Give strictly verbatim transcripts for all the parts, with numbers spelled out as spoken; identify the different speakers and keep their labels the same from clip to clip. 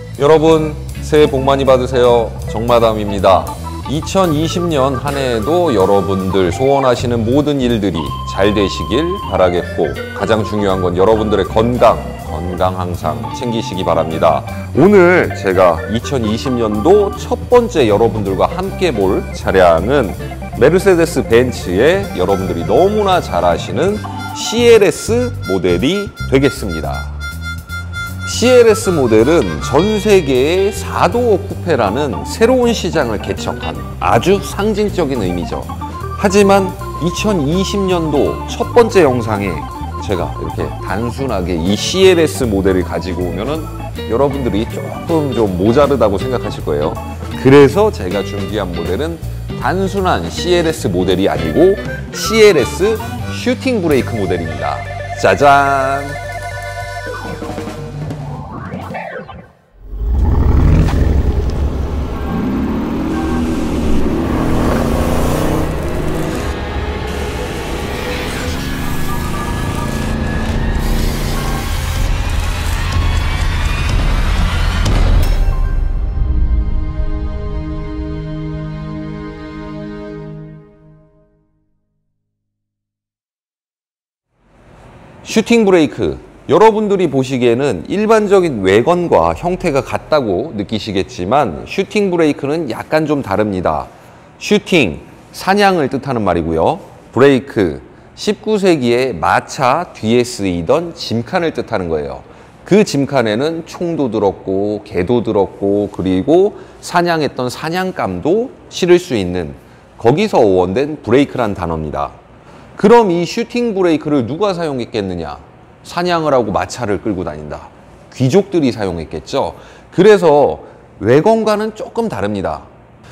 Speaker 1: 여러분 새해 복 많이 받으세요. 정마담입니다. 이천이십 년 한 해에도 여러분들 소원하시는 모든 일들이 잘 되시길 바라겠고, 가장 중요한 건 여러분들의 건강, 건강 항상 챙기시기 바랍니다. 오늘 제가 이천이십 년도 첫 번째 여러분들과 함께 볼 차량은 메르세데스 벤츠의 여러분들이 너무나 잘 아시는 씨엘에스 모델이 되겠습니다. 씨엘에스 모델은 전 세계의 사 도어 쿠페라는 새로운 시장을 개척한 아주 상징적인 의미죠. 하지만 이천이십 년도 첫 번째 영상에 제가 이렇게 단순하게 이 씨엘에스 모델을 가지고 오면은 여러분들이 조금 좀 모자르다고 생각하실 거예요. 그래서 제가 준비한 모델은 단순한 씨엘에스 모델이 아니고 씨엘에스 슈팅 브레이크 모델입니다. 짜잔! 슈팅 브레이크, 여러분들이 보시기에는 일반적인 외관과 형태가 같다고 느끼시겠지만 슈팅 브레이크는 약간 좀 다릅니다. 슈팅, 사냥을 뜻하는 말이고요. 브레이크, 십구 세기에 마차 뒤에 쓰이던 짐칸을 뜻하는 거예요. 그 짐칸에는 총도 들었고 개도 들었고 그리고 사냥했던 사냥감도 실을 수 있는, 거기서 원된 브레이크란 단어입니다. 그럼 이 슈팅 브레이크를 누가 사용했겠느냐? 사냥을 하고 마차를 끌고 다닌다. 귀족들이 사용했겠죠. 그래서 외관과는 조금 다릅니다.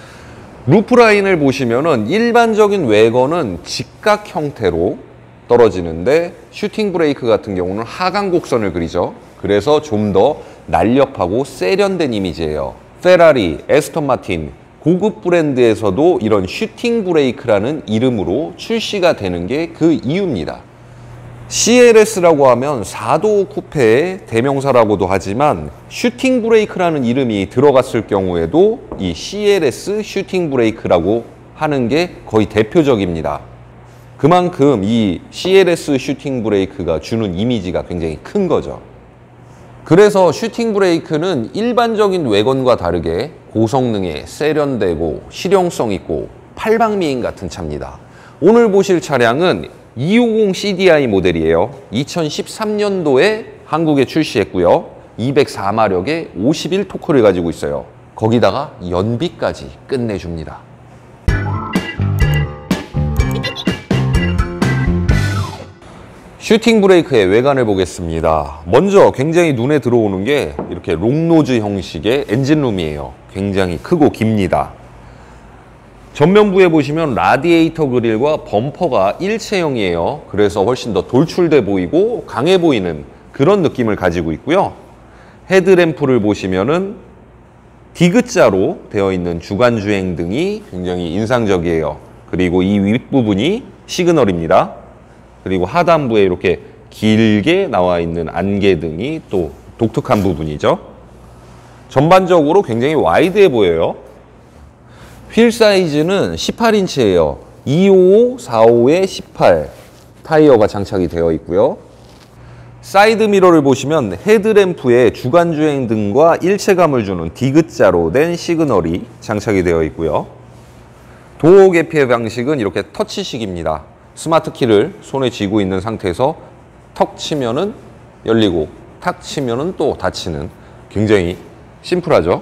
Speaker 1: 루프라인을 보시면은 일반적인 외관은 직각 형태로 떨어지는데 슈팅 브레이크 같은 경우는 하강 곡선을 그리죠. 그래서 좀 더 날렵하고 세련된 이미지예요. 페라리, 에스턴 마틴, 고급 브랜드에서도 이런 슈팅 브레이크라는 이름으로 출시가 되는 게 그 이유입니다. 씨엘에스라고 하면 사 도어 쿠페의 대명사라고도 하지만 슈팅 브레이크라는 이름이 들어갔을 경우에도 이 씨엘에스 슈팅 브레이크라고 하는 게 거의 대표적입니다. 그만큼 이 씨엘에스 슈팅 브레이크가 주는 이미지가 굉장히 큰 거죠. 그래서 슈팅 브레이크는 일반적인 외관과 다르게 고성능에 세련되고 실용성 있고 팔방미인 같은 차입니다. 오늘 보실 차량은 이백오십 씨디아이 모델이에요. 이천십삼 년도에 한국에 출시했고요. 이백사 마력의 오십일 토크를 가지고 있어요. 거기다가 연비까지 끝내줍니다. 슈팅 브레이크의 외관을 보겠습니다. 먼저 굉장히 눈에 들어오는 게 이렇게 롱노즈 형식의 엔진룸이에요. 굉장히 크고 깁니다. 전면부에 보시면 라디에이터 그릴과 범퍼가 일체형이에요. 그래서 훨씬 더 돌출돼 보이고 강해 보이는 그런 느낌을 가지고 있고요. 헤드램프를 보시면은 디귿자로 되어 있는 주간주행등이 굉장히 인상적이에요. 그리고 이 윗부분이 시그널입니다. 그리고 하단부에 이렇게 길게 나와 있는 안개등이 또 독특한 부분이죠. 전반적으로 굉장히 와이드해 보여요. 휠 사이즈는 십팔 인치예요. 이백오십오, 사백오십오에 십팔 타이어가 장착이 되어 있고요. 사이드 미러를 보시면 헤드램프에 주간주행등과 일체감을 주는 디귿자로 된 시그널이 장착이 되어 있고요. 도어 개폐 방식은 이렇게 터치식입니다. 스마트 키를 손에 쥐고 있는 상태에서 턱 치면은 열리고 탁 치면은 또 닫히는, 굉장히 심플하죠.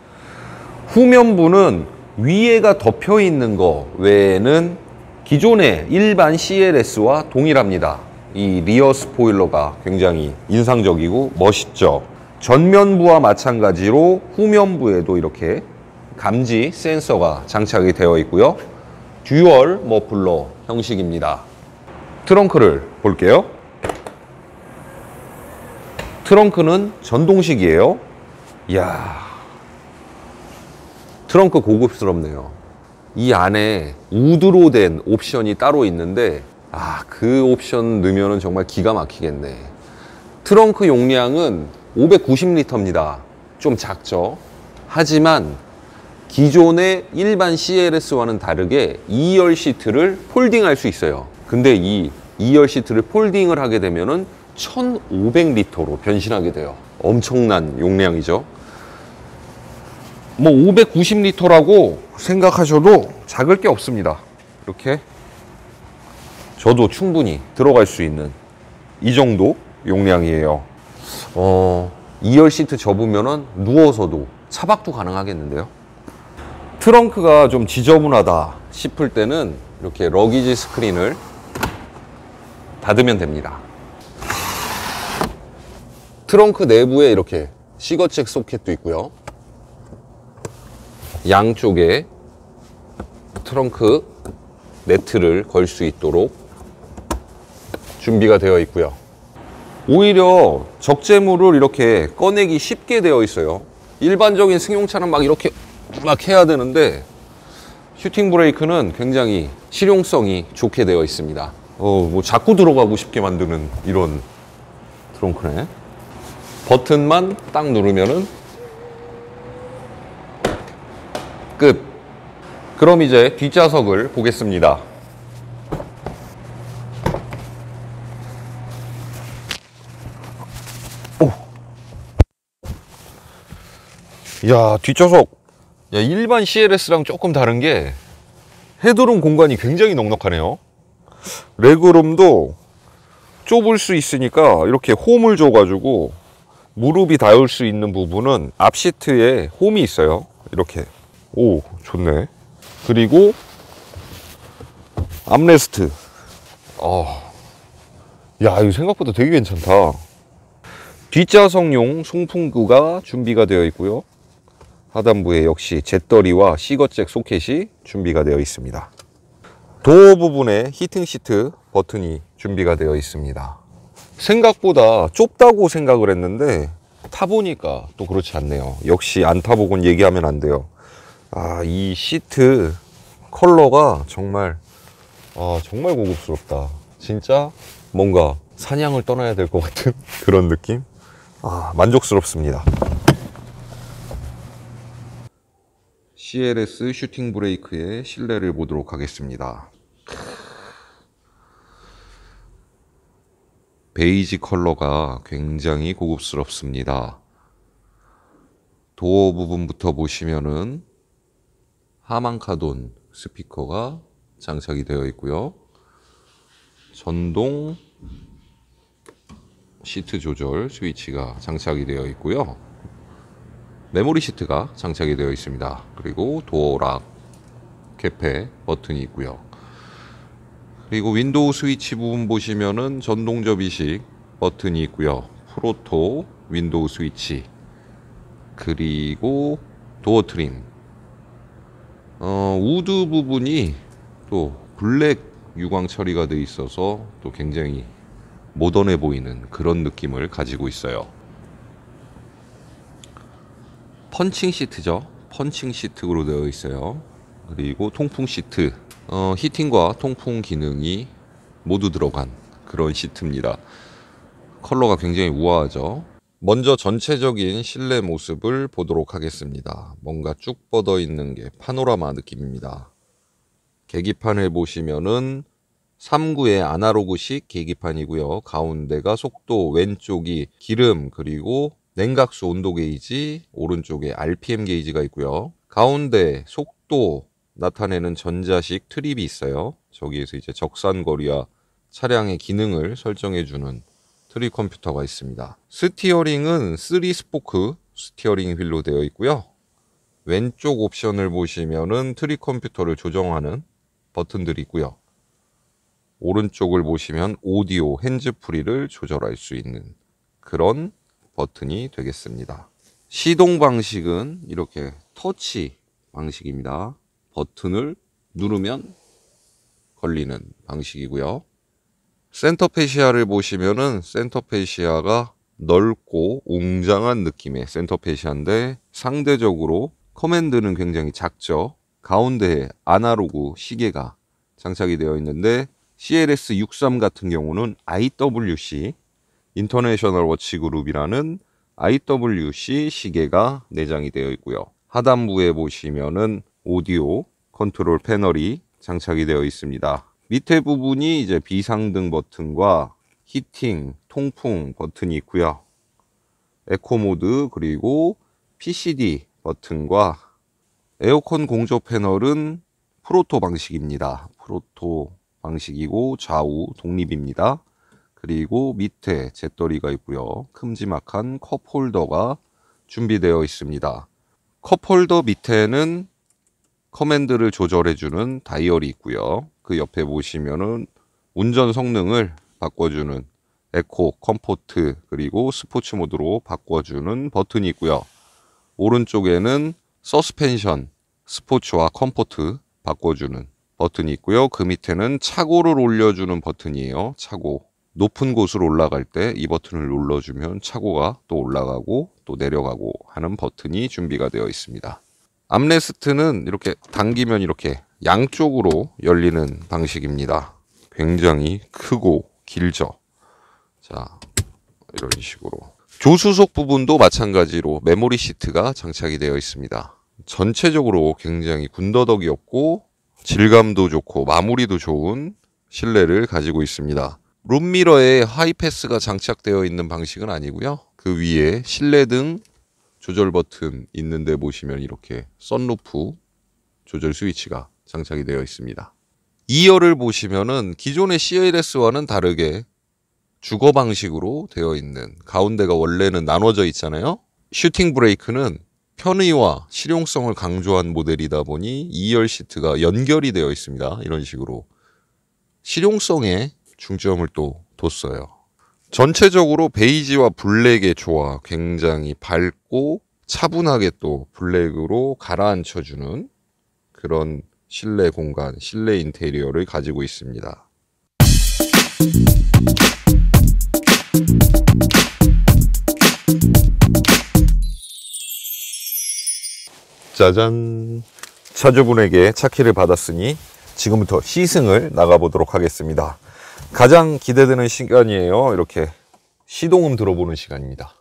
Speaker 1: 후면부는 위에가 덮여 있는 거 외에는 기존의 일반 씨엘에스와 동일합니다. 이 리어 스포일러가 굉장히 인상적이고 멋있죠. 전면부와 마찬가지로 후면부에도 이렇게 감지 센서가 장착이 되어 있고요. 듀얼 머플러 형식입니다. 트렁크를 볼게요. 트렁크는 전동식이에요. 이야, 트렁크 고급스럽네요. 이 안에 우드로 된 옵션이 따로 있는데 아, 그 옵션 넣으면 정말 기가 막히겠네. 트렁크 용량은 오백구십 리터입니다. 좀 작죠. 하지만 기존의 일반 씨엘에스와는 다르게 이 열 시트를 폴딩할 수 있어요. 근데 이 이 열 시트를 폴딩을 하게 되면은 천오백 리터로 변신하게 돼요. 엄청난 용량이죠. 뭐 오백구십 리터라고 생각하셔도 작을 게 없습니다. 이렇게 저도 충분히 들어갈 수 있는 이 정도 용량이에요. 어, 이 열 시트 접으면은 누워서도 차박도 가능하겠는데요. 트렁크가 좀 지저분하다 싶을 때는 이렇게 러기지 스크린을 닫으면 됩니다. 트렁크 내부에 이렇게 시거잭 소켓도 있고요. 양쪽에 트렁크 매트를 걸 수 있도록 준비가 되어 있고요. 오히려 적재물을 이렇게 꺼내기 쉽게 되어 있어요. 일반적인 승용차는 막 이렇게 막 해야 되는데 슈팅 브레이크는 굉장히 실용성이 좋게 되어 있습니다. 어, 뭐 자꾸 들어가고 싶게 만드는 이런 트렁크네. 버튼만 딱 누르면은 끝. 그럼 이제 뒷좌석을 보겠습니다. 오. 야, 뒷좌석. 야, 일반 씨엘에스랑 조금 다른 게 헤드룸 공간이 굉장히 넉넉하네요. 레그룸도 좁을 수 있으니까 이렇게 홈을 줘가지고 무릎이 닿을 수 있는 부분은 앞 시트에 홈이 있어요. 이렇게. 오, 좋네. 그리고 암레스트. 어. 야, 이거 생각보다 되게 괜찮다. 뒷좌석용 송풍구가 준비가 되어 있고요. 하단부에 역시 잿더리와 시거잭 소켓이 준비가 되어 있습니다. 도어 부분에 히팅 시트 버튼이 준비가 되어 있습니다. 생각보다 좁다고 생각을 했는데 타보니까 또 그렇지 않네요. 역시 안 타보곤 얘기하면 안 돼요. 아, 이 시트 컬러가 정말 아, 정말 고급스럽다. 진짜 뭔가 사냥을 떠나야 될 것 같은 그런 느낌. 아, 만족스럽습니다. 씨엘에스 슈팅 브레이크의 실내를 보도록 하겠습니다. 베이지 컬러가 굉장히 고급스럽습니다. 도어 부분부터 보시면은 하만카돈 스피커가 장착이 되어 있고요. 전동 시트 조절 스위치가 장착이 되어 있고요. 메모리 시트가 장착이 되어 있습니다. 그리고 도어락, 개폐 버튼이 있고요. 그리고 윈도우 스위치 부분 보시면은 전동 접이식 버튼이 있고요. 프로토 윈도우 스위치, 그리고 도어 트림. 어, 우드 부분이 또 블랙 유광 처리가 되어 있어서 또 굉장히 모던해 보이는 그런 느낌을 가지고 있어요. 펀칭 시트죠. 펀칭 시트로 되어 있어요. 그리고 통풍 시트, 어, 히팅과 통풍 기능이 모두 들어간 그런 시트입니다. 컬러가 굉장히 우아하죠. 먼저 전체적인 실내 모습을 보도록 하겠습니다. 뭔가 쭉 뻗어 있는 게 파노라마 느낌입니다. 계기판을 보시면은 삼 구의 아날로그식 계기판이고요. 가운데가 속도, 왼쪽이 기름, 그리고 냉각수 온도 게이지, 오른쪽에 알피엠 게이지가 있고요. 가운데 속도 나타내는 전자식 트립이 있어요. 저기에서 이제 적산거리와 차량의 기능을 설정해주는 트립 컴퓨터가 있습니다. 스티어링은 삼 스포크 스티어링 휠로 되어 있고요. 왼쪽 옵션을 보시면은 트립 컴퓨터를 조정하는 버튼들이 있고요. 오른쪽을 보시면 오디오 핸즈프리를 조절할 수 있는 그런 버튼이 되겠습니다. 시동 방식은 이렇게 터치 방식입니다. 버튼을 누르면 걸리는 방식이고요. 센터 페시아를 보시면은 센터 페시아가 넓고 웅장한 느낌의 센터 페시아인데 상대적으로 커맨드는 굉장히 작죠. 가운데에 아날로그 시계가 장착이 되어 있는데 씨엘에스 육십삼 같은 경우는 아이더블유씨 인터내셔널 워치 그룹이라는 아이더블유씨 시계가 내장이 되어 있고요. 하단부에 보시면은 오디오 컨트롤 패널이 장착이 되어 있습니다. 밑에 부분이 이제 비상등 버튼과 히팅, 통풍 버튼이 있고요. 에코 모드 그리고 피씨디 버튼과 에어컨 공조 패널은 프로토 방식입니다. 프로토 방식이고 좌우 독립입니다. 그리고 밑에 잿더리가 있고요. 큼지막한 컵홀더가 준비되어 있습니다. 컵홀더 밑에는 커맨드를 조절해주는 다이얼이 있고요. 그 옆에 보시면은 운전 성능을 바꿔주는 에코, 컴포트, 그리고 스포츠 모드로 바꿔주는 버튼이 있고요. 오른쪽에는 서스펜션, 스포츠와 컴포트 바꿔주는 버튼이 있고요. 그 밑에는 차고를 올려주는 버튼이에요. 차고. 높은 곳으로 올라갈 때 이 버튼을 눌러주면 차고가 또 올라가고 또 내려가고 하는 버튼이 준비가 되어 있습니다. 암레스트는 이렇게 당기면 이렇게 양쪽으로 열리는 방식입니다. 굉장히 크고 길죠. 자, 이런 식으로. 조수석 부분도 마찬가지로 메모리 시트가 장착이 되어 있습니다. 전체적으로 굉장히 군더더기 없고 질감도 좋고 마무리도 좋은 실내를 가지고 있습니다. 룸미러에 하이패스가 장착되어 있는 방식은 아니고요. 그 위에 실내등 조절 버튼 있는데 보시면 이렇게 선루프 조절 스위치가 장착이 되어 있습니다. 이 열을 보시면은 기존의 씨엘에스와는 다르게 주거 방식으로 되어 있는, 가운데가 원래는 나눠져 있잖아요. 슈팅 브레이크는 편의와 실용성을 강조한 모델이다 보니 이 열 시트가 연결이 되어 있습니다. 이런 식으로 실용성에 중점을 또 뒀어요. 전체적으로 베이지와 블랙의 조화, 굉장히 밝고 차분하게 또 블랙으로 가라앉혀주는 그런 실내 공간, 실내 인테리어를 가지고 있습니다. 짜잔! 차주분에게 차키를 받았으니 지금부터 시승을 나가보도록 하겠습니다. 가장 기대되는 시간이에요. 이렇게 시동음 들어보는 시간입니다.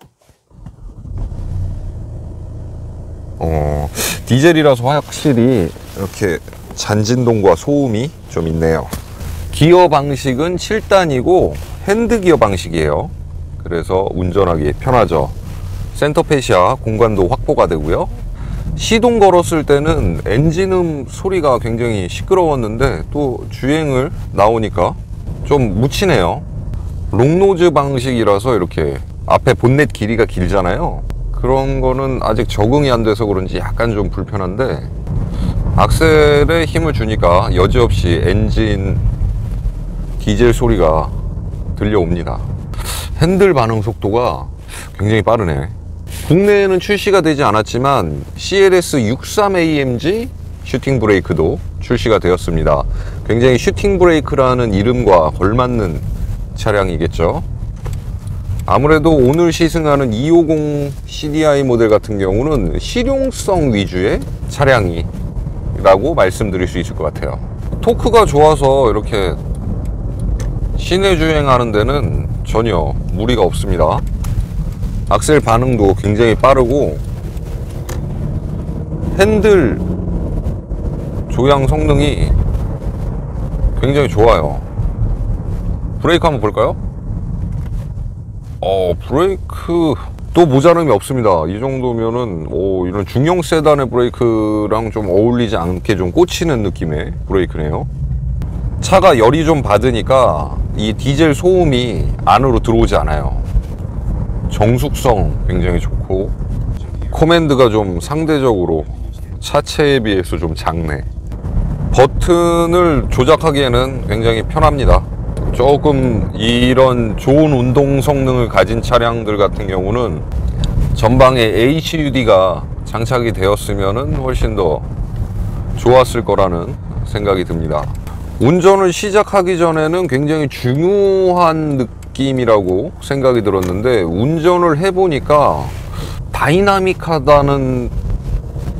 Speaker 1: 어, 디젤이라서 확실히 이렇게 잔진동과 소음이 좀 있네요. 기어 방식은 칠 단이고 핸드 기어 방식이에요. 그래서 운전하기 편하죠. 센터페시아 공간도 확보가 되고요. 시동 걸었을 때는 엔진음 소리가 굉장히 시끄러웠는데 또 주행을 나오니까 좀 묻히네요. 롱노즈 방식이라서 이렇게 앞에 본넷 길이가 길잖아요. 그런 거는 아직 적응이 안 돼서 그런지 약간 좀 불편한데 악셀에 힘을 주니까 여지없이 엔진 디젤 소리가 들려옵니다. 핸들 반응 속도가 굉장히 빠르네. 국내에는 출시가 되지 않았지만 씨엘에스 육십삼 에이엠지 슈팅 브레이크도 출시가 되었습니다. 굉장히 슈팅 브레이크라는 이름과 걸맞는 차량이겠죠. 아무래도 오늘 시승하는 이백오십 씨디아이 모델 같은 경우는 실용성 위주의 차량이라고 말씀드릴 수 있을 것 같아요. 토크가 좋아서 이렇게 시내 주행하는 데는 전혀 무리가 없습니다. 악셀 반응도 굉장히 빠르고 핸들 조향 성능이 굉장히 좋아요. 브레이크 한번 볼까요? 어, 브레이크 또 모자람이 없습니다. 이 정도면은 오, 이런 중형 세단의 브레이크랑 좀 어울리지 않게 좀 꽂히는 느낌의 브레이크네요. 차가 열이 좀 받으니까 이 디젤 소음이 안으로 들어오지 않아요. 정숙성 굉장히 좋고 커맨드가 좀 상대적으로 차체에 비해서 좀 작네. 버튼을 조작하기에는 굉장히 편합니다. 조금 이런 좋은 운동 성능을 가진 차량들 같은 경우는 전방에 에이치유디가 장착이 되었으면 훨씬 더 좋았을 거라는 생각이 듭니다. 운전을 시작하기 전에는 굉장히 중요한 느낌이라고 생각이 들었는데 운전을 해보니까 다이나믹하다는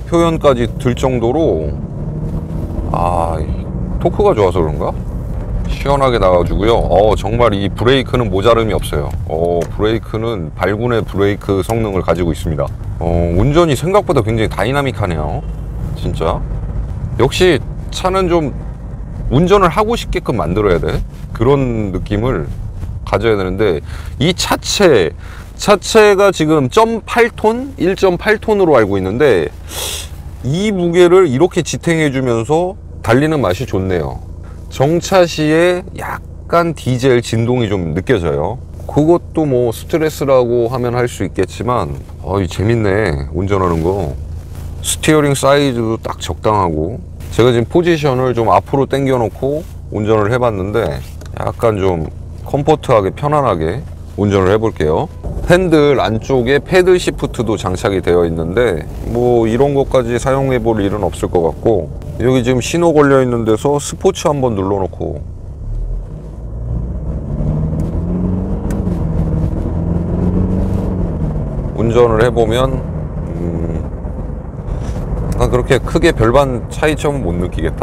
Speaker 1: 표현까지 들 정도로 아, 토크가 좋아서 그런가? 시원하게 나와주고요. 어, 정말 이 브레이크는 모자름이 없어요. 어, 브레이크는 발군의 브레이크 성능을 가지고 있습니다. 어, 운전이 생각보다 굉장히 다이나믹하네요. 진짜. 역시 차는 좀 운전을 하고 싶게끔 만들어야 돼. 그런 느낌을 가져야 되는데, 이 차체, 차체가 지금 일 점 팔 톤? 일 점 팔 톤으로 알고 있는데, 이 무게를 이렇게 지탱해 주면서 달리는 맛이 좋네요. 정차 시에 약간 디젤 진동이 좀 느껴져요. 그것도 뭐 스트레스라고 하면 할 수 있겠지만, 어이, 재밌네, 운전하는 거. 스티어링 사이즈도 딱 적당하고, 제가 지금 포지션을 좀 앞으로 당겨 놓고 운전을 해봤는데, 약간 좀 컴포트하게 편안하게 운전을 해볼게요. 핸들 안쪽에 패들 시프트도 장착이 되어 있는데, 뭐 이런 것까지 사용해 볼 일은 없을 것 같고, 여기 지금 신호 걸려 있는 데서 스포츠 한번 눌러 놓고, 운전을 해보면 음, 난 그렇게 크게 별반 차이점은 못 느끼겠다.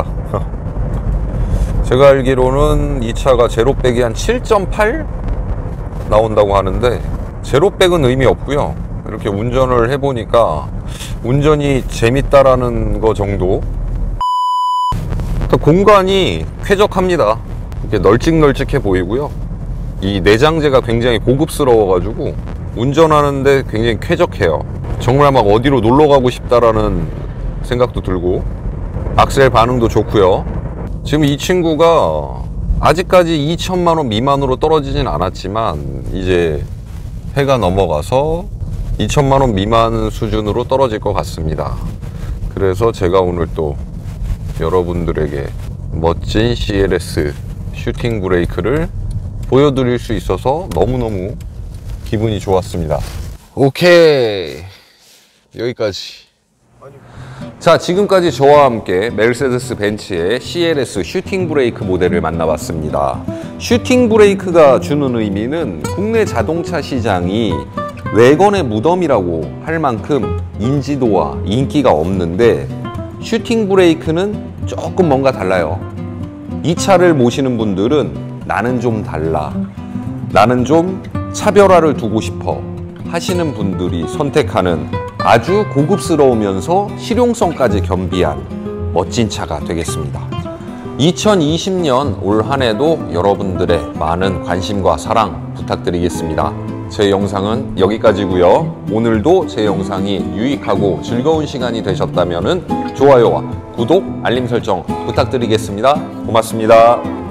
Speaker 1: 제가 알기로는 이 차가 제로백이 한 칠 점 팔 나온다고 하는데, 제로백은 의미 없고요. 이렇게 운전을 해보니까 운전이 재밌다라는 거 정도. 공간이 쾌적합니다. 이렇게 널찍널찍해 보이고요. 이 내장재가 굉장히 고급스러워 가지고 운전하는데 굉장히 쾌적해요. 정말 막 어디로 놀러 가고 싶다라는 생각도 들고, 악셀 반응도 좋고요. 지금 이 친구가 아직까지 이천만 원 미만으로 떨어지진 않았지만, 이제 해가 넘어가서 이천만 원 미만 수준으로 떨어질 것 같습니다. 그래서 제가 오늘 또 여러분들에게 멋진 씨엘에스 슈팅 브레이크를 보여드릴 수 있어서 너무너무 기분이 좋았습니다. 오케이, 여기까지. 자, 지금까지 저와 함께 메르세데스 벤츠의 씨엘에스 슈팅 브레이크 모델을 만나봤습니다. 슈팅 브레이크가 주는 의미는 국내 자동차 시장이 외건의 무덤이라고 할 만큼 인지도와 인기가 없는데, 슈팅 브레이크는 조금 뭔가 달라요. 이 차를 모시는 분들은 나는 좀 달라, 나는 좀 차별화를 두고 싶어 하시는 분들이 선택하는 아주 고급스러우면서 실용성까지 겸비한 멋진 차가 되겠습니다. 이천이십 년 올 한 해도 여러분들의 많은 관심과 사랑 부탁드리겠습니다. 제 영상은 여기까지고요. 오늘도 제 영상이 유익하고 즐거운 시간이 되셨다면 좋아요와 구독, 알림 설정 부탁드리겠습니다. 고맙습니다.